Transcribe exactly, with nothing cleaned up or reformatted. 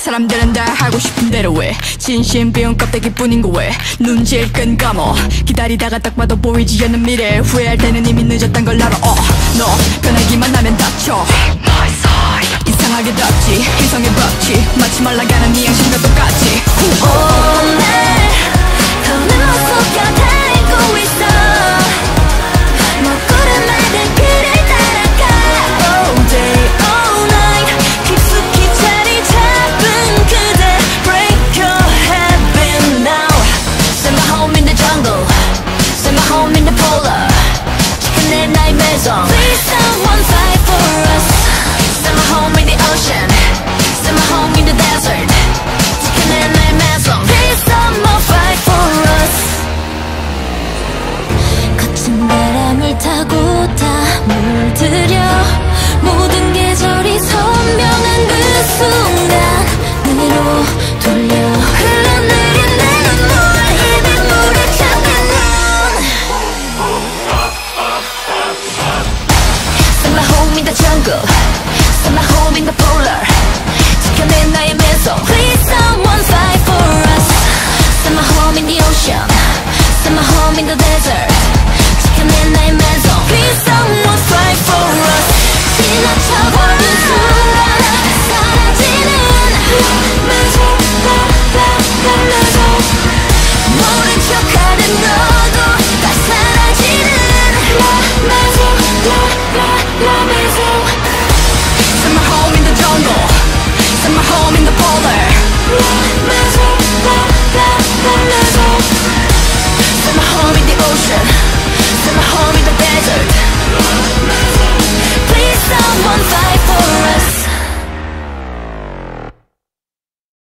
사람들은 다 하고 싶은 대로 해. 진심 비운 껍데기뿐인 거 왜 눈질 끈 감어. 기다리다가 딱 봐도 보이지 않는 미래. 후회할 때는 이미 늦었단 걸 알아. 어, 너 변하기만 하면 닥쳐. 이상하게 덥지 희성의 법칙 마치 말라가는 이 양심과 똑같이. 오늘 더는 속여 달고 있어. 먹구름 맑은 길을 따라가. All day All night 깊숙이 자리 잡은 그대. Break your habit now. Send my home in the jungle, send my home in the polar. 지켜내 나의 MAISON. Please someone fight for us. Send my home in the ocean, send my home in the desert. 지켜내 나의 MAISON. Please someone fight for us. 거친 바람을 타고 다 물들여 모든 계절이 선명한 그 순간 내로 돌려 흘러내린 내 눈물. 이 빗물에 잠긴 눈. Send my home in the jungle, send my home in the polar. 지켜내 나의 MAISON. Please someone fight for us. Send my home in the ocean, send my home in the desert. 지켜내 나의 MAISON. Please someone